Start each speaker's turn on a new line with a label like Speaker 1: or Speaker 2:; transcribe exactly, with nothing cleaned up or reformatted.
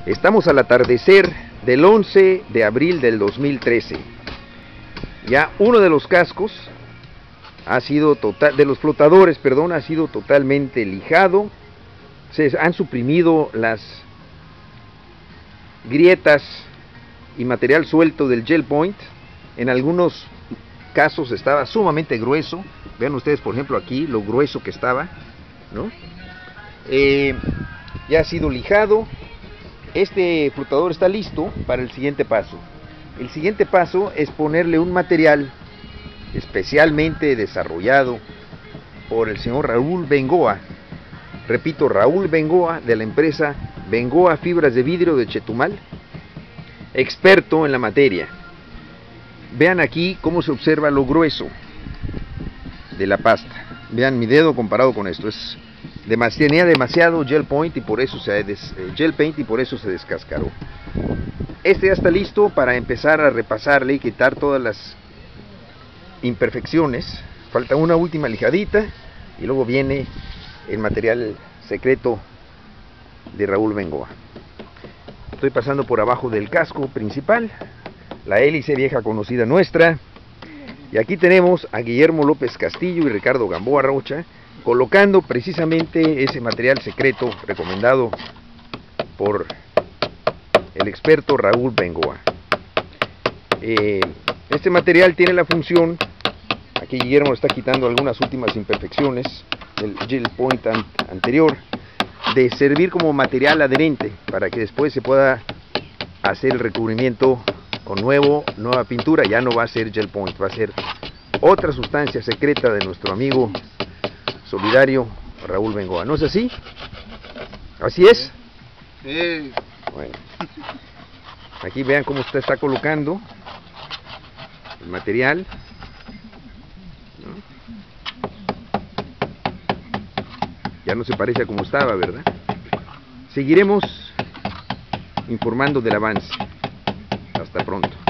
Speaker 1: Estamos al atardecer del once de abril del dos mil trece. Ya uno de los cascos ha sido total, de los flotadores, perdón, ha sido totalmente lijado. Se han suprimido las grietas y material suelto del gel point. En algunos casos estaba sumamente grueso. Vean ustedes, por ejemplo, aquí lo grueso que estaba, ¿no? Eh, ya ha sido lijado. Este flotador está listo para el siguiente paso. El siguiente paso es ponerle un material especialmente desarrollado por el señor Raúl Bengoa. Repito, Raúl Bengoa, de la empresa Bengoa Fibras de Vidrio de Chetumal, experto en la materia. Vean aquí cómo se observa lo grueso de la pasta. Vean mi dedo comparado con esto. Es demasiado, tenía demasiado gel point y por eso se des, eh, gel paint y por eso se descascaró. Este ya está listo para empezar a repasarle y quitar todas las imperfecciones. Falta una última lijadita y luego viene el material secreto de Raúl Bengoa. Estoy pasando por abajo del casco principal, la hélice vieja conocida nuestra, y aquí tenemos a Guillermo López Castillo y Ricardo Gamboa Rocha colocando precisamente ese material secreto recomendado por el experto Raúl Bengoa. Eh, este material tiene la función, aquí Guillermo está quitando algunas últimas imperfecciones del gel point an anterior, de servir como material adherente para que después se pueda hacer el recubrimiento con nuevo, nueva pintura. Ya no va a ser gel point, va a ser otra sustancia secreta de nuestro amigo solidario Raúl Bengoa. ¿No es así? ¿Así es?
Speaker 2: Sí.
Speaker 1: Bueno, aquí vean cómo usted está colocando el material, ¿no? Ya no se parece a como estaba, ¿verdad? Seguiremos informando del avance. Hasta pronto.